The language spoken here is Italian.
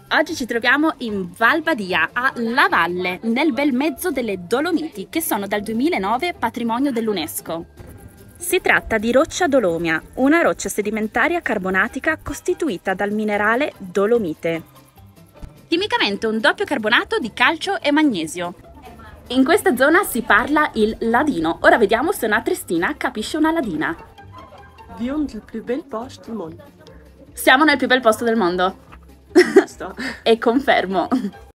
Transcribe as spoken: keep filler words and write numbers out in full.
Oggi ci troviamo in Val Badia, a La Valle, nel bel mezzo delle Dolomiti, che sono dal duemilanove patrimonio dell'UNESCO. Si tratta di roccia dolomia, una roccia sedimentaria carbonatica costituita dal minerale dolomite. Chimicamente un doppio carbonato di calcio e magnesio. In questa zona si parla il ladino. Ora vediamo se una tristina capisce una ladina. Viens nel più bel posto del mondo. Siamo nel più bel posto del mondo. Basta. E confermo.